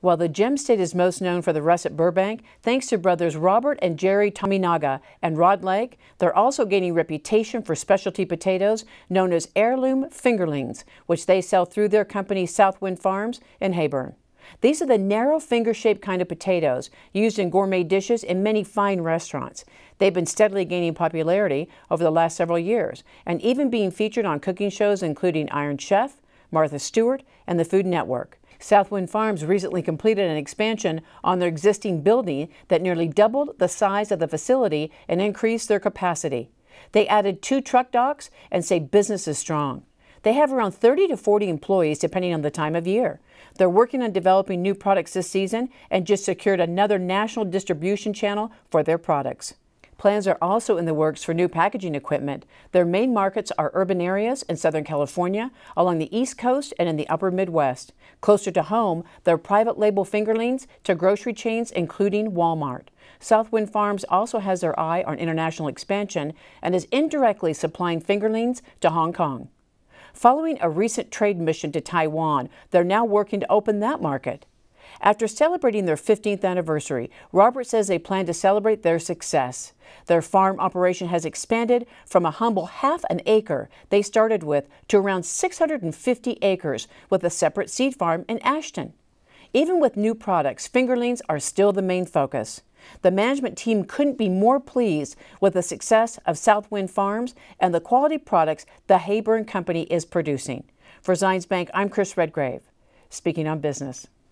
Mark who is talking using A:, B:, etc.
A: While the Gem State is most known for the russet Burbank, thanks to brothers Robert and Jerry Tominaga and Rod Lake, they're also gaining reputation for specialty potatoes known as heirloom fingerlings, which they sell through their company SouthWind Farms in Heyburn. These are the narrow finger-shaped kind of potatoes used in gourmet dishes in many fine restaurants. They've been steadily gaining popularity over the last several years and even being featured on cooking shows including Iron Chef, Martha Stewart, and the Food Network. SouthWind Farms recently completed an expansion on their existing building that nearly doubled the size of the facility and increased their capacity. They added 2 truck docks and say business is strong. They have around 30 to 40 employees depending on the time of year. They're working on developing new products this season and just secured another national distribution channel for their products. Plans are also in the works for new packaging equipment. Their main markets are urban areas in Southern California, along the East Coast, and in the upper Midwest. Closer to home, their private label fingerlings to grocery chains including Walmart. SouthWind Farms also has their eye on international expansion and is indirectly supplying fingerlings to Hong Kong. Following a recent trade mission to Taiwan, they're now working to open that market. After celebrating their 15th anniversary, Robert says they plan to celebrate their success. Their farm operation has expanded from a humble half an acre they started with to around 650 acres with a separate seed farm in Ashton. Even with new products, fingerlings are still the main focus. The management team couldn't be more pleased with the success of SouthWind Farms and the quality products the Heyburn Company is producing. For Zions Bank, I'm Chris Redgrave, speaking on business.